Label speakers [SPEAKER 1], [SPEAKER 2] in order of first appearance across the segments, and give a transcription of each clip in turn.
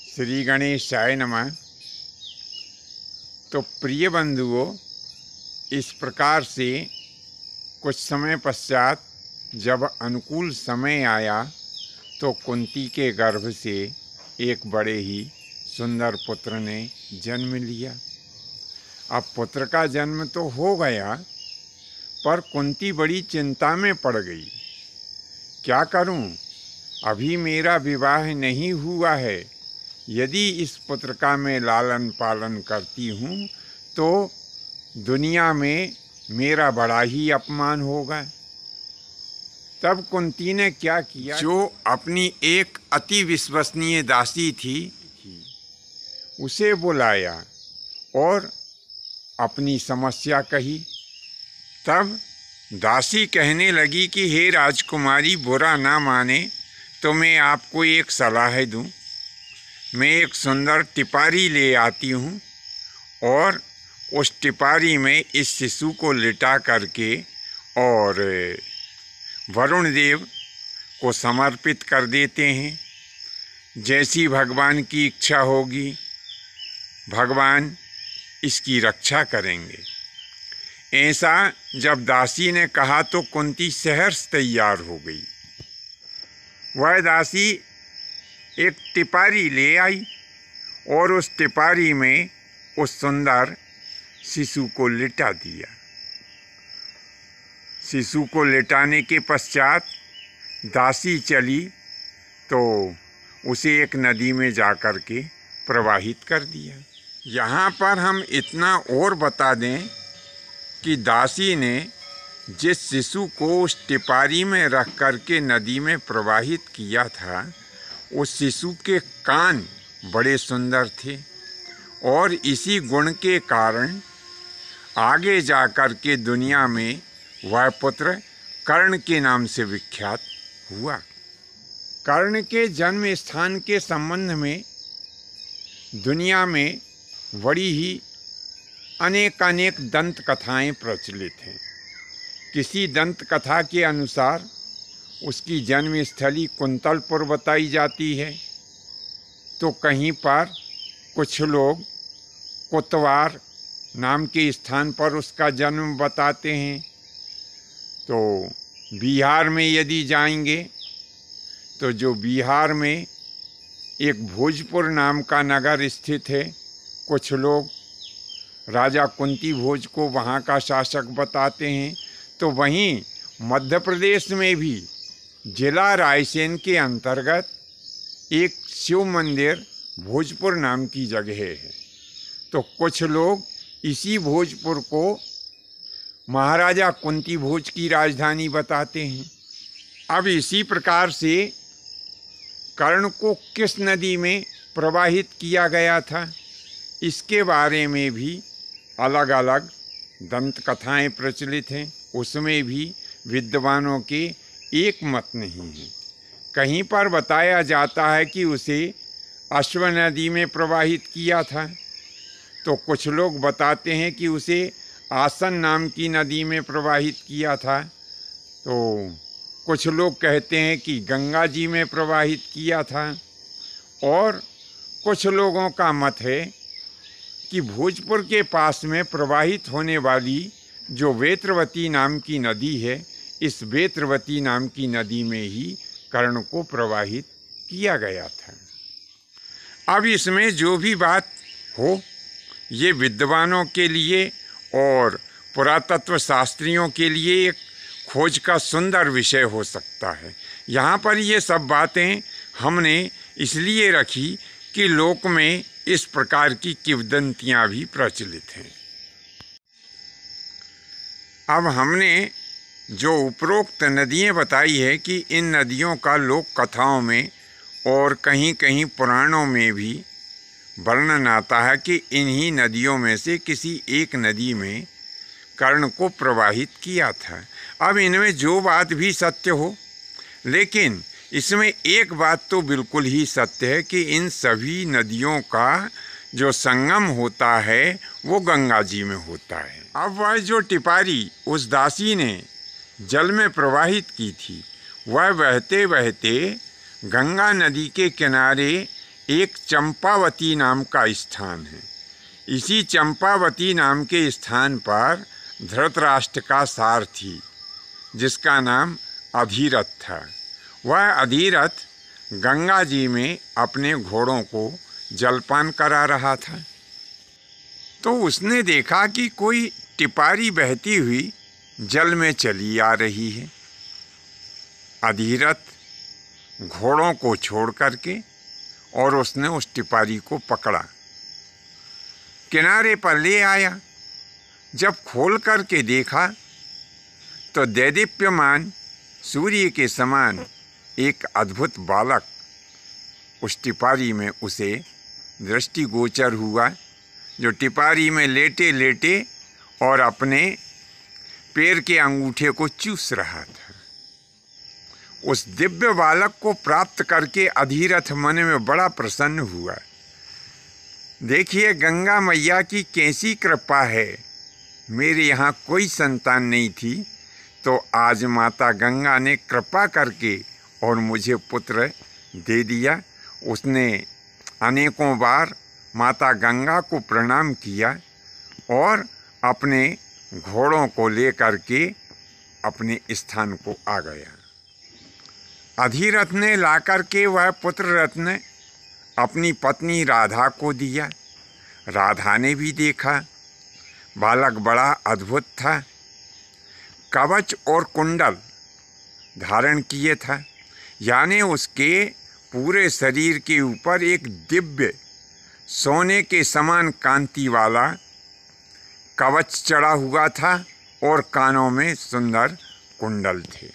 [SPEAKER 1] श्री गणेशाय नमः। तो प्रिय बंधुओं, इस प्रकार से कुछ समय पश्चात जब अनुकूल समय आया तो कुंती के गर्भ से एक बड़े ही सुंदर पुत्र ने जन्म लिया। अब पुत्र का जन्म तो हो गया, पर कुंती बड़ी चिंता में पड़ गई। क्या करूं? अभी मेरा विवाह नहीं हुआ है। यदि इस पुत्र का मैं लालन पालन करती हूँ तो दुनिया में मेरा बड़ा ही अपमान होगा। तब कुंती ने क्या किया, जो अपनी एक अति विश्वसनीय दासी थी उसे बुलाया और अपनी समस्या कही। तब दासी कहने लगी कि हे राजकुमारी, बुरा ना माने तो मैं आपको एक सलाह दूं। मैं एक सुंदर टिपारी ले आती हूँ और उस टिपारी में इस शिशु को लिटा करके और वरुण देव को समर्पित कर देते हैं। जैसी भगवान की इच्छा होगी भगवान इसकी रक्षा करेंगे। ऐसा जब दासी ने कहा तो कुंती सहर्ष तैयार हो गई। वह दासी एक टिपारी ले आई और उस टिपारी में उस सुंदर शिशु को लिटा दिया। शिशु को लिटाने के पश्चात दासी चली तो उसे एक नदी में जाकर के प्रवाहित कर दिया। यहाँ पर हम इतना और बता दें कि दासी ने जिस शिशु को उस टिपारी में रख करके नदी में प्रवाहित किया था, उस शिशु के कान बड़े सुंदर थे और इसी गुण के कारण आगे जाकर के दुनिया में वह पुत्र कर्ण के नाम से विख्यात हुआ। कर्ण के जन्म स्थान के संबंध में दुनिया में बड़ी ही अनेक दंत कथाएं प्रचलित हैं। किसी दंत कथा के अनुसार उसकी जन्मस्थली कुंतलपुर बताई जाती है, तो कहीं पर कुछ लोग कोतवार नाम के स्थान पर उसका जन्म बताते हैं। तो बिहार में यदि जाएंगे तो जो बिहार में एक भोजपुर नाम का नगर स्थित है, कुछ लोग राजा कुंती भोज को वहाँ का शासक बताते हैं। तो वहीं मध्य प्रदेश में भी जिला रायसेन के अंतर्गत एक शिव मंदिर भोजपुर नाम की जगह है। तो कुछ लोग इसी भोजपुर को महाराजा कुंती भोज की राजधानी बताते हैं। अब इसी प्रकार से कर्ण को किस नदी में प्रवाहित किया गया था, इसके बारे में भी अलग अलग दंत कथाएं प्रचलित हैं। उसमें भी विद्वानों के एक मत नहीं है। कहीं पर बताया जाता है कि उसे अश्व नदी में प्रवाहित किया था, तो कुछ लोग बताते हैं कि उसे आसन नाम की नदी में प्रवाहित किया था, तो कुछ लोग कहते हैं कि गंगा जी में प्रवाहित किया था, और कुछ लोगों का मत है कि भोजपुर के पास में प्रवाहित होने वाली जो वेत्रवती नाम की नदी है, इस वेत्रवती नाम की नदी में ही कर्ण को प्रवाहित किया गया था। अब इसमें जो भी बात हो, ये विद्वानों के लिए और पुरातत्व शास्त्रियों के लिए एक खोज का सुंदर विषय हो सकता है। यहाँ पर ये सब बातें हमने इसलिए रखी कि लोक में इस प्रकार की किंवदंतियाँ भी प्रचलित हैं। अब हमने जो उपरोक्त नदियाँ बताई है कि इन नदियों का लोक कथाओं में और कहीं कहीं पुराणों में भी वर्णन आता है कि इन्हीं नदियों में से किसी एक नदी में कर्ण को प्रवाहित किया था। अब इनमें जो बात भी सत्य हो, लेकिन इसमें एक बात तो बिल्कुल ही सत्य है कि इन सभी नदियों का जो संगम होता है वो गंगा जी में होता है। अब वह जो टिपारी उस दासी ने जल में प्रवाहित की थी, वह बहते बहते गंगा नदी के किनारे एक चंपावती नाम का स्थान है। इसी चंपावती नाम के स्थान पर धृतराष्ट्र का सारथी, जिसका नाम अधिरथ था, वह अधिरथ गंगा जी में अपने घोड़ों को जलपान करा रहा था। तो उसने देखा कि कोई टिपारी बहती हुई जल में चली आ रही है। अधिरथ घोड़ों को छोड़ करके और उसने उस टिपारी को पकड़ा, किनारे पर ले आया। जब खोल करके देखा तो दैदीप्यमान सूर्य के समान एक अद्भुत बालक उस टिपारी में उसे दृष्टिगोचर हुआ, जो टिपारी में लेटे लेटे और अपने पैर के अंगूठे को चूस रहा था। उस दिव्य बालक को प्राप्त करके अधिरथ मन में बड़ा प्रसन्न हुआ। देखिए गंगा मैया की कैसी कृपा है, मेरे यहाँ कोई संतान नहीं थी, तो आज माता गंगा ने कृपा करके और मुझे पुत्र दे दिया। उसने अनेकों बार माता गंगा को प्रणाम किया और अपने घोड़ों को लेकर के अपने स्थान को आ गया। अधिरथ ने लाकर के वह पुत्र रत्न अपनी पत्नी राधा को दिया। राधा ने भी देखा, बालक बड़ा अद्भुत था। कवच और कुंडल धारण किए था, यानी उसके पूरे शरीर के ऊपर एक दिव्य सोने के समान कांति वाला कवच चढ़ा हुआ था और कानों में सुंदर कुंडल थे।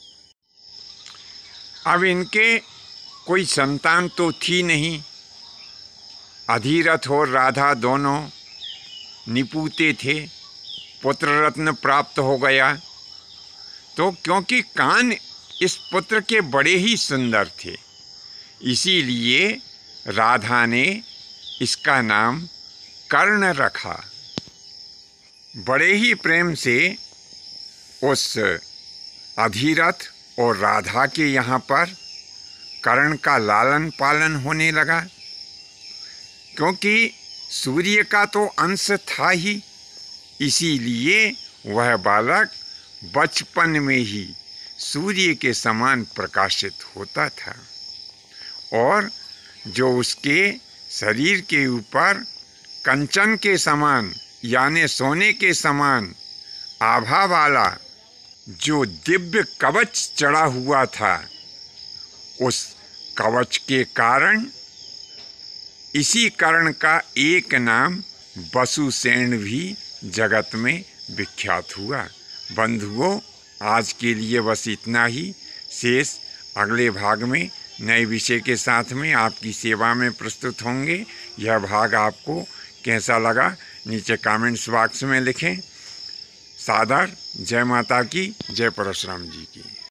[SPEAKER 1] अब इनके कोई संतान तो थी नहीं। अधिरथ और राधा दोनों निपूते थे। पुत्र रत्न प्राप्त हो गया, तो क्योंकि कान इस पुत्र के बड़े ही सुंदर थे, इसीलिए राधा ने इसका नाम कर्ण रखा। बड़े ही प्रेम से उस अधिरथ और राधा के यहाँ पर कर्ण का लालन पालन होने लगा, क्योंकि सूर्य का तो अंश था ही, इसीलिए वह बालक बचपन में ही सूर्य के समान प्रकाशित होता था और जो उसके शरीर के ऊपर कंचन के समान यानी सोने के समान आभा वाला जो दिव्य कवच चढ़ा हुआ था, उस कवच के कारण इसी कर्ण का एक नाम वसुसेन भी जगत में विख्यात हुआ। बंधुओं, आज के लिए बस इतना ही। शेष अगले भाग में नए विषय के साथ में आपकी सेवा में प्रस्तुत होंगे। यह भाग आपको कैसा लगा नीचे कमेंट्स बॉक्स में लिखें। सादर जय माता की, जय परशुराम जी की।